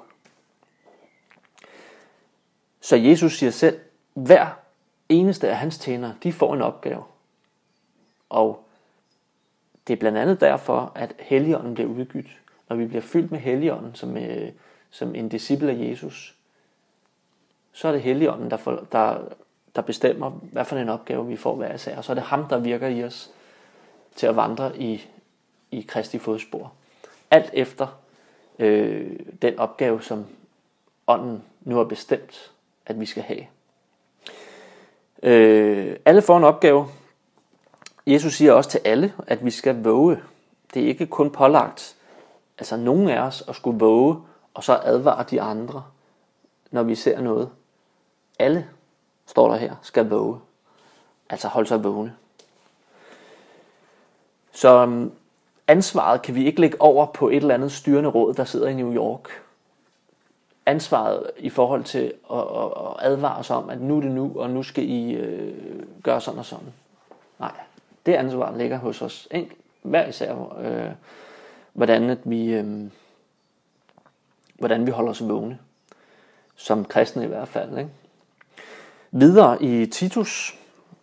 Så Jesus siger selv, hver eneste af hans tjenere, de får en opgave. Og det er blandt andet derfor, at Helligånden bliver udgivet. Når vi bliver fyldt med Helligånden som en disciple af Jesus, så er det Helligånden, der bestemmer, hvad for en opgave vi får hver især. Og så er det ham, der virker i os til at vandre i Kristi fodspor. Alt efter den opgave, som ånden nu har bestemt, at vi skal have. Alle får en opgave. Jesus siger også til alle, at vi skal våge. Det er ikke kun pålagt, altså nogen af os, at skulle våge, og så advare de andre, når vi ser noget. Alle, står der her, skal våge. Altså holde sig vågne. Så ansvaret kan vi ikke lægge over på et eller andet styrende råd, der sidder i New York. Ansvaret i forhold til at advare os om, at nu er det nu, og nu skal I gøre sådan og sådan. Nej, det ansvar ligger hos os hver især, hvordan vi holder os vågne. Som kristne i hvert fald. Ikke? Videre i Titus.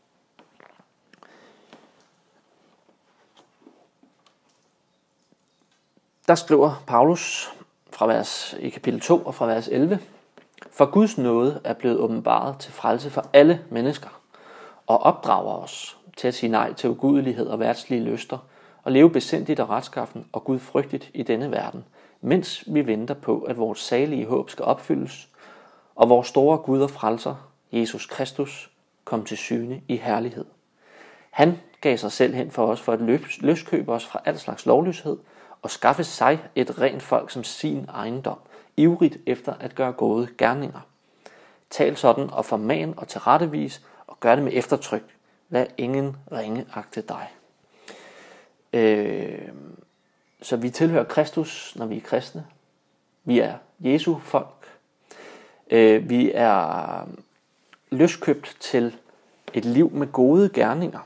Der skriver Paulus i kapitel 2 og fra vers 11. For Guds nåde er blevet åbenbaret til frelse for alle mennesker, og opdrager os til at sige nej til ugudelighed og verdslige lyster, og leve besindigt og retskaffen og gudfrygtigt i denne verden, mens vi venter på, at vores salige håb skal opfyldes, og vores store Gud og frelser, Jesus Kristus, kom til syne i herlighed. Han gav sig selv hen for os for at løskøbe os fra al slags lovløshed, og skaffe sig et rent folk som sin ejendom, ivrigt efter at gøre gode gerninger. Tal sådan og forman og tilrettevis, og gør det med eftertryk. Lad ingen ringe agte dig. Så vi tilhører Kristus, når vi er kristne. Vi er Jesu folk. Vi er løskøbt til et liv med gode gerninger.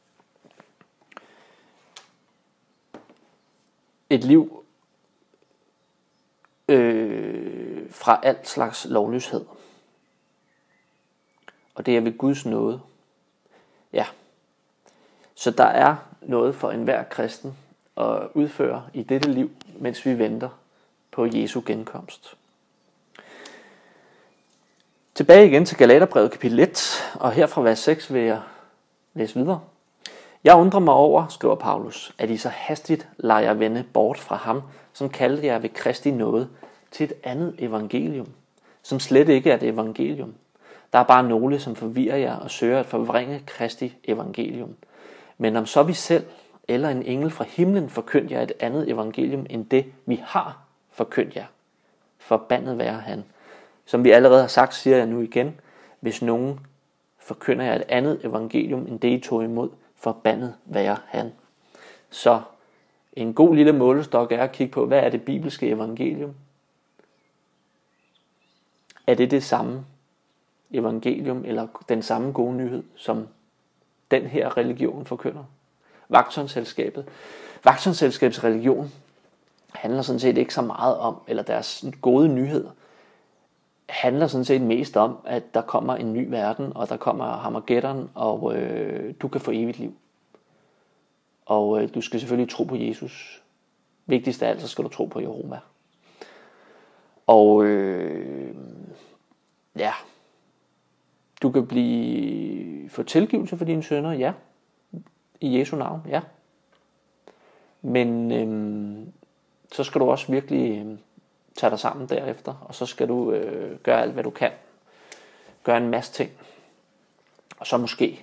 Et liv fra alt slags lovløshed. Og det er ved Guds nåde. Ja. Så der er noget for enhver kristen at udføre i dette liv, mens vi venter på Jesu genkomst. Tilbage igen til Galaterbrevet kapitel 1, og her fra vers 6 vil jeg læse videre. Jeg undrer mig over, skriver Paulus, at I så hastigt lader jer vende bort fra ham, som kaldte jer ved Kristi nåde, til et andet evangelium, som slet ikke er et evangelium. Der er bare nogle, som forvirrer jer og søger at forvrænge Kristi evangelium. Men om så vi selv eller en engel fra himlen forkyndt jer et andet evangelium end det, vi har forkyndt jer, forbandet være han. Som vi allerede har sagt, siger jeg nu igen, hvis nogen forkynder jer et andet evangelium end det, I tog imod, forbandet være han. Så en god lille målestok er at kigge på, hvad er det bibelske evangelium? er det samme evangelium, eller den samme gode nyhed, som den her religion forkynder? Vagtåndsselskabets religion handler sådan set ikke så meget om, eller deres gode nyhed handler sådan set mest om, at der kommer en ny verden, og der kommer Harmageddon, og du kan få evigt liv. Og du skal selvfølgelig tro på Jesus. Vigtigst af alt, så skal du tro på Jehova. Og ja, du kan få tilgivelse for dine synder, ja. I Jesu navn, ja. Men så skal du også virkelig tage dig sammen derefter, og så skal du gøre alt, hvad du kan. Gøre en masse ting. Og så måske,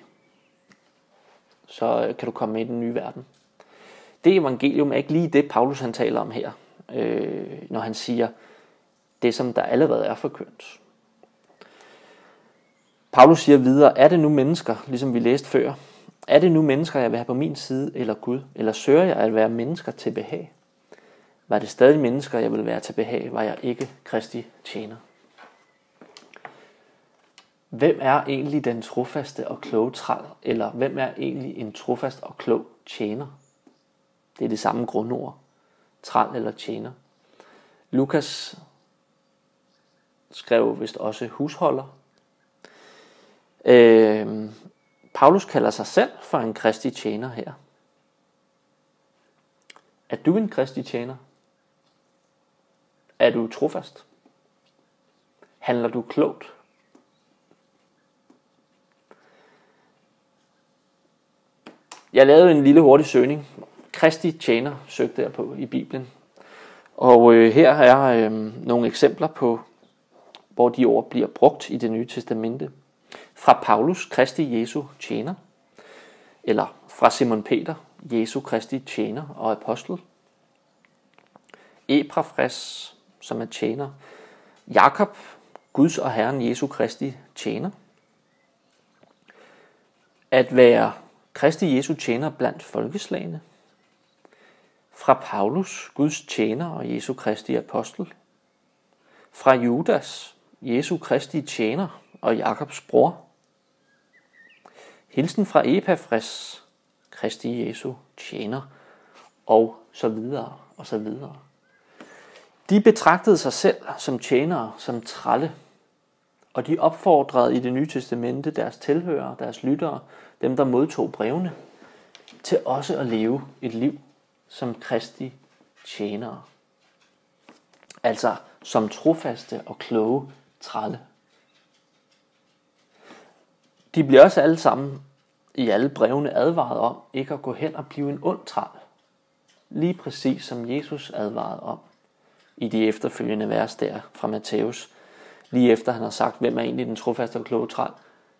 så kan du komme med i den nye verden. Det evangelium er ikke lige det, Paulus han taler om her, når han siger det, som der allerede er forkyndt. Paulus siger videre, er det nu mennesker, ligesom vi læste før, er det nu mennesker, jeg vil have på min side, eller Gud? Eller søger jeg at være mennesker til behag? Var det stadig mennesker, jeg ville være til behag, var jeg ikke Kristi tjener. Hvem er egentlig den trofaste og kloge træl? Eller hvem er egentlig en trofast og klog tjener? Det er det samme grundord. Træl eller tjener. Lukas skrev vist også husholder. Paulus kalder sig selv for en Kristi tjener her. Er du en Kristi tjener? Er du trofast? Handler du klogt? Jeg lavede en lille hurtig søgning. Kristi tjener søgte jeg på i Bibelen. Og her er nogle eksempler på, hvor de ord bliver brugt i Det Nye Testamente. Fra Paulus, Kristi Jesu tjener. Eller fra Simon Peter, Jesu Kristi tjener og apostel. Epaphras, som er tjener. Jakob, Guds og Herren Jesu Kristi tjener. At være Kristi Jesu tjener blandt folkeslagene. Fra Paulus, Guds tjener og Jesu Kristi apostel. Fra Judas, Jesu Kristi tjener og Jakobs bror. Hilsen fra Epaphras, Kristi Jesu tjener, og så videre, og så videre. De betragtede sig selv som tjenere, som trælle, og de opfordrede i Det Nye Testamente deres tilhørere, deres lyttere, dem der modtog brevene, til også at leve et liv som Kristi tjenere. Altså som trofaste og kloge trælle. De bliver også alle sammen i alle brevene advaret om ikke at gå hen og blive en ond træl. Lige præcis som Jesus advarede om i de efterfølgende vers der fra Matthæus. Lige efter han har sagt, hvem er egentlig den trofaste og kloge træl,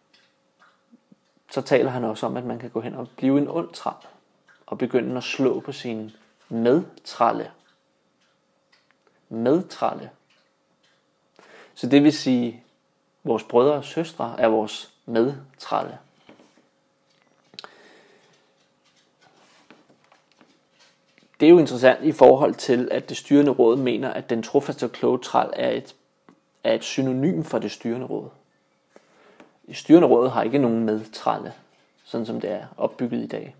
så taler han også om, at man kan gå hen og blive en ond træl og begynde at slå på sine medtrælle. Medtrælle. Så det vil sige, vores brødre og søstre er vores medtrælle. Det er jo interessant i forhold til, at det styrende råd mener, at den trofaste og kloge træl er et synonym for det styrende råd. Det styrende råd har ikke nogen medtrælle, sådan som det er opbygget i dag.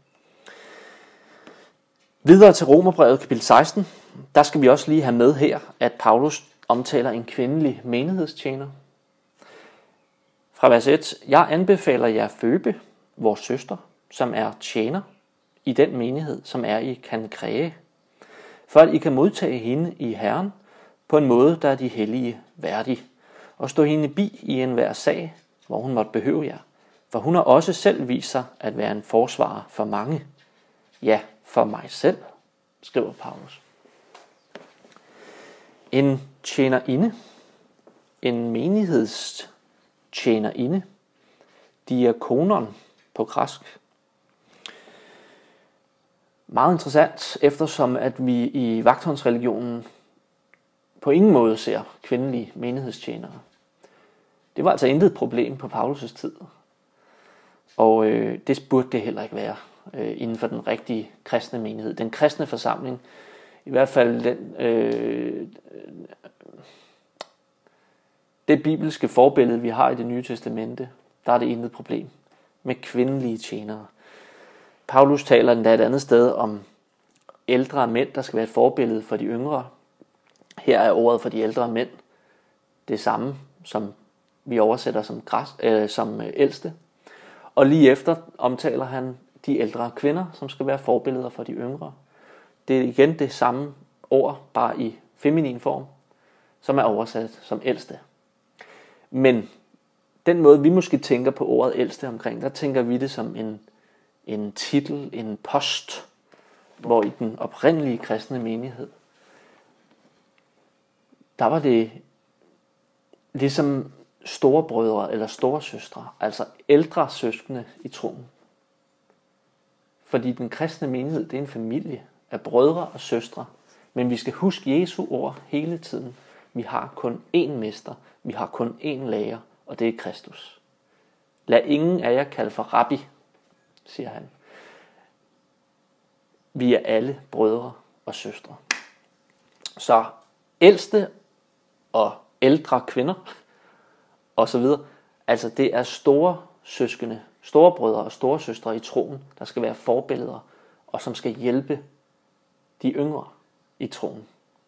Videre til Romerbrevet kapitel 16, der skal vi også lige have med her, at Paulus omtaler en kvindelig menighedstjener. Fra vers 1, jeg anbefaler jer Føbe, vores søster, som er tjener i den menighed, som er i Kankræe, for at I kan modtage hende i Herren på en måde, der er de hellige værdig, og stå hende bi i enhver sag, hvor hun måtte behøve jer. For hun har også selv vist sig at være en forsvarer for mange. Ja, for mig selv, skriver Paulus. En tjenerinde, en menighedstjenerinde, diakonon på græsk. Meget interessant, eftersom at vi i vagthåndsreligionen på ingen måde ser kvindelige menighedstjenere. Det var altså intet problem på Paulus' tid. Og det burde det heller ikke være inden for den rigtige kristne menighed. Den kristne forsamling, i hvert fald den det bibelske forbillede, vi har i Det Nye Testamente, der er det intet problem med kvindelige tjenere. Paulus taler endda et andet sted om ældre mænd, der skal være et forbillede for de yngre. Her er ordet for de ældre mænd det samme, som vi oversætter som ældste. Og lige efter omtaler han de ældre kvinder, som skal være forbilleder for de yngre. Det er igen det samme ord, bare i feminin form, som er oversat som ældste. Men den måde, vi måske tænker på ordet ældste omkring, der tænker vi det som en titel, en post, hvor i den oprindelige kristne menighed, der var det ligesom storebrødre eller storesøstre, altså ældre søskende i troen. Fordi den kristne menighed, det er en familie af brødre og søstre. Men vi skal huske Jesu ord hele tiden. Vi har kun én mester, vi har kun én lærer, og det er Kristus. Lad ingen af jer kalde for rabbi, siger han. Vi er alle brødre og søstre. Så ældste og ældre kvinder, og så videre, altså det er store søskende, store brødre og store søstre i troen, der skal være forbilleder, og som skal hjælpe de yngre i troen.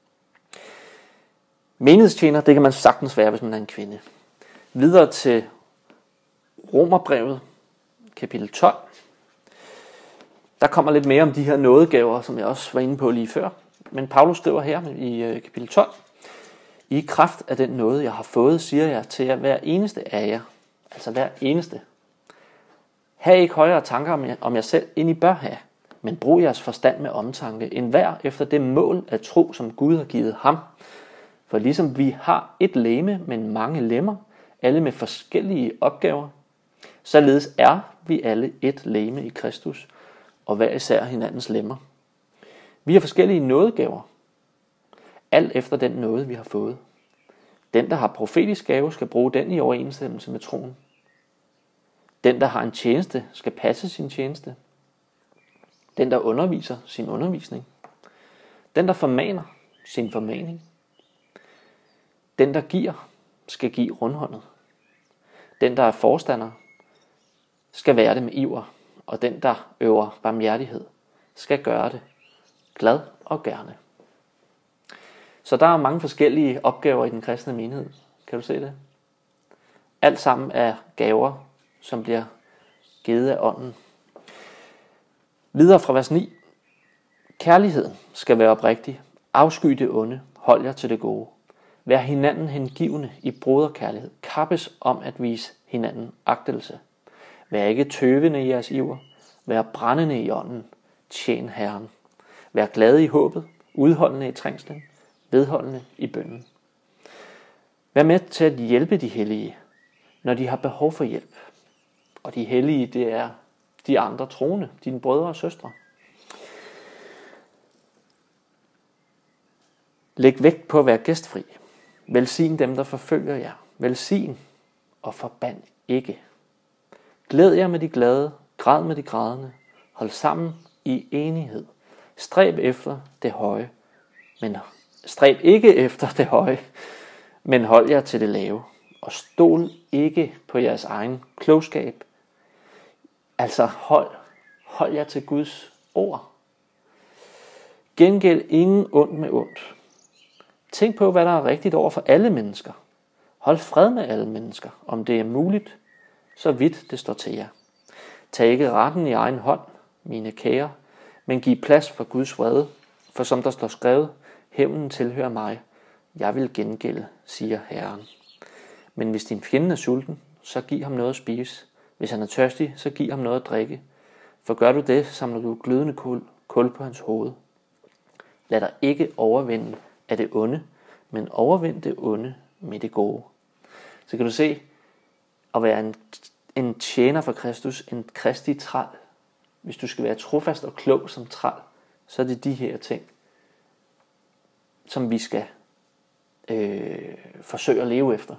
Menighedstjener, det kan man sagtens være, hvis man er en kvinde. Videre til Romerbrevet, kapitel 12. Der kommer lidt mere om de her nådegaver, som jeg også var inde på lige før. Men Paulus skriver her i kapitel 12. I kraft af den nåde, jeg har fået, siger jeg til jer hver eneste af jer. Altså hver eneste. Ha' ikke højere tanker om jer selv, end I bør have. Men brug jeres forstand med omtanke, enhver efter det mål af tro, som Gud har givet ham. For ligesom vi har et legeme, men mange lemmer, alle med forskellige opgaver, således er vi alle et legeme i Kristus, og hver især hinandens lemmer. Vi har forskellige nådegaver, alt efter den nåde, vi har fået. Den, der har profetisk gave, skal bruge den i overensstemmelse med troen. Den, der har en tjeneste, skal passe sin tjeneste. Den, der underviser, sin undervisning. Den, der formaner, sin formaning. Den, der giver, skal give rundhåndet. Den, der er forstander, skal være det med iver. Og den, der øver barmhjertighed, skal gøre det glad og gerne. Så der er mange forskellige opgaver i den kristne menighed. Kan du se det? Alt sammen er gaver, som bliver givet af ånden. Videre fra vers 9. Kærligheden skal være oprigtig. Afsky det onde. Hold jer til det gode. Vær hinanden hengivne i broderkærlighed. Kappes om at vise hinanden agtelse. Vær ikke tøvende i jeres iver. Vær brændende i ånden. Tjen Herren. Vær glade i håbet. Udholdende i trængslen. Vedholdende i bønnen. Vær med til at hjælpe de hellige, når de har behov for hjælp. Og de hellige, det er de andre troende, dine brødre og søstre. Læg vægt på at være gæstfri. Velsign dem, der forfølger jer. Velsign og forband ikke. Glæd jer med de glade, græd med de grædende. Hold sammen i enighed. Stræb efter det høje, men stræb ikke efter det høje, men hold jer til det lave. Og stol ikke på jeres egen klogskab. Altså hold jer til Guds ord. Gengæld ingen ondt med ondt. Tænk på, hvad der er rigtigt over for alle mennesker. Hold fred med alle mennesker, om det er muligt, så vidt det står til jer. Tag ikke retten i egen hånd, mine kære, men giv plads for Guds vrede, for som der står skrevet, hævnen tilhører mig, jeg vil gengælde, siger Herren. Men hvis din fjende er sulten, så giv ham noget at spise. Hvis han er tørstig, så giv ham noget at drikke. For gør du det, samler du glødende kul på hans hoved. Lad dig ikke overvinde af det onde, men overvind det onde med det gode. Så kan du se, at være en tjener for Kristus, en kristig træl. Hvis du skal være trofast og klog som træl, så er det de her ting, som vi skal forsøge at leve efter.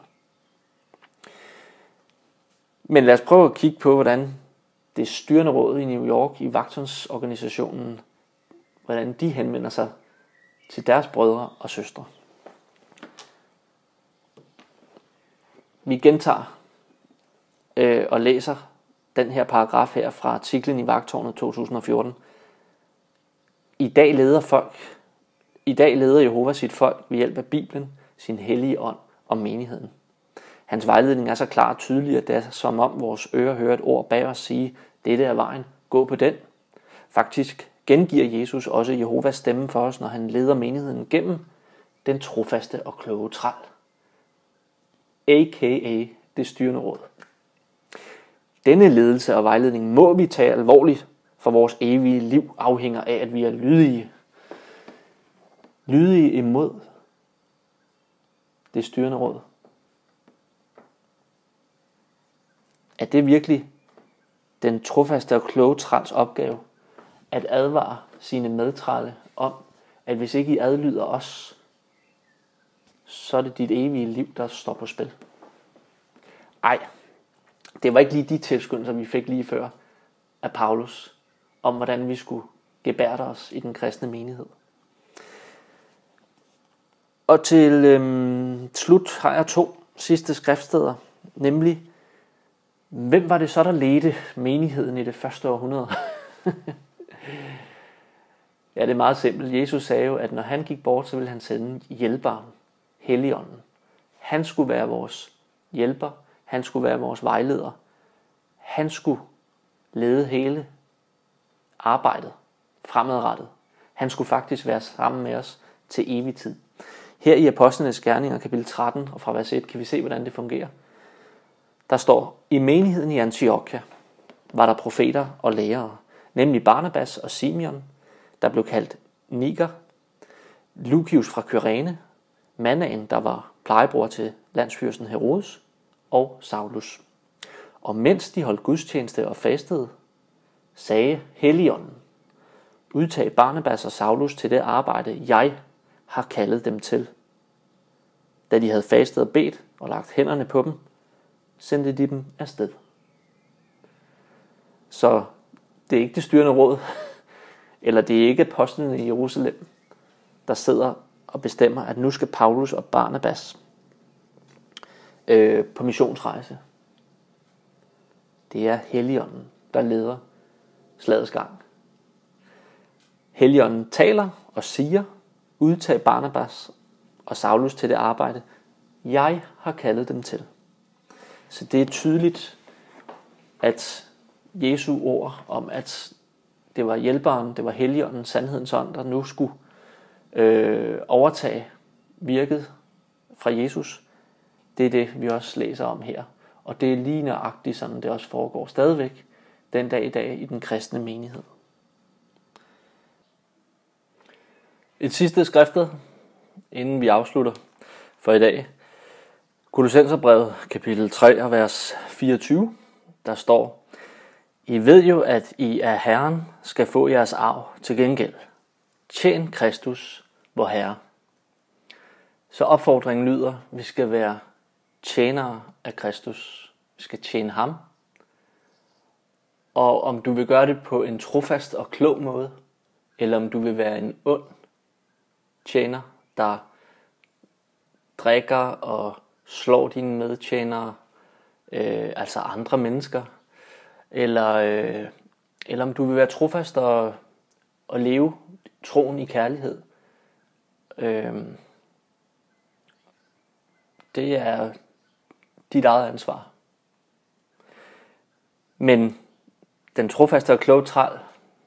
Men lad os prøve at kigge på, hvordan det styrende råd i New York, i vagtåndsorganisationen, hvordan de henvender sig til deres brødre og søstre. Vi gentager og læser den her paragraf her fra artiklen i Vagttårnet 2014. I dag leder Jehova sit folk ved hjælp af Bibelen, sin hellige ånd og menigheden. Hans vejledning er så klar og tydelig, at det er som om vores ører hører et ord bag os sige, dette er vejen, gå på den. Faktisk gengiver Jesus også Jehovas stemme for os, når han leder menigheden gennem den trofaste og kloge træl. A.k.a. det styrende råd. Denne ledelse og vejledning må vi tage alvorligt, for vores evige liv afhænger af, at vi er lydige. Lydige imod det styrende råd. Er det virkelig den trofaste og kloge træls opgave, at advare sine medtrælle om, at hvis ikke I adlyder os, så er det dit evige liv, der står på spil? Ej, det var ikke lige de tilskyndelser, vi fik lige før af Paulus, om hvordan vi skulle gebærde os i den kristne menighed. Og til slut har jeg 2 sidste skriftsteder, nemlig, hvem var det så, der ledte menigheden i det første århundrede? Ja, det er meget simpelt. Jesus sagde jo, at når han gik bort, så ville han sende hjælperen, Helligånden. Han skulle være vores hjælper, han skulle være vores vejleder. Han skulle lede hele arbejdet fremadrettet. Han skulle faktisk være sammen med os til evig tid. Her i Apostlenes Gerninger, kapitel 13 og fra vers 1, kan vi se, hvordan det fungerer. Der står, i menigheden i Antiochia var der profeter og lærere, nemlig Barnabas og Simeon, der blev kaldt Niger, Lucius fra Kyrene, Manaen, der var plejebror til landsfyrsten Herodes, og Saulus. Og mens de holdt gudstjeneste og fastede, sagde Helligånden, udtag Barnabas og Saulus til det arbejde, jeg har kaldet dem til. Da de havde fastet og bedt og lagt hænderne på dem, sendte de dem afsted. Så det er ikke det styrende råd, eller det er ikke apostlene i Jerusalem, der sidder og bestemmer, at nu skal Paulus og Barnabas på missionsrejse. Det er Helligånden, der leder slagets gang. Helligånden taler og siger, udtag Barnabas og Saulus til det arbejde, jeg har kaldet dem til. Så det er tydeligt, at Jesu ord om, at det var hjælperen, det var Helligånden, sandhedens ånd, der nu skulle overtage virket fra Jesus, det er det, vi også læser om her. Og det er lige nøjagtigt, sådan det også foregår stadigvæk den dag i dag i den kristne menighed. Et sidste skriftet, inden vi afslutter for i dag. Kolossenserbrevet, kapitel 3 og vers 24, der står, I ved jo, at I af Herren skal få jeres arv til gengæld. Tjen Kristus, vor Herre. Så opfordringen lyder, vi skal være tjenere af Kristus. Vi skal tjene ham. Og om du vil gøre det på en trofast og klog måde, eller om du vil være en ond tjener, der drikker og slår dine medtjenere, altså andre mennesker, eller om du vil være trofast og leve troen i kærlighed. Det er dit eget ansvar. Men den trofaste og kloge træl,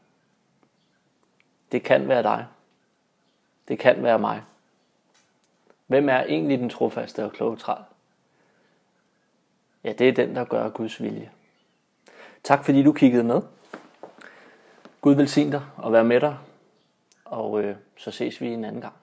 det kan være dig. Det kan være mig. Hvem er egentlig den trofaste og kloge træl? Ja, det er den, der gør Guds vilje. Tak fordi du kiggede med. Gud velsigne dig og være med dig. Og så ses vi en anden gang.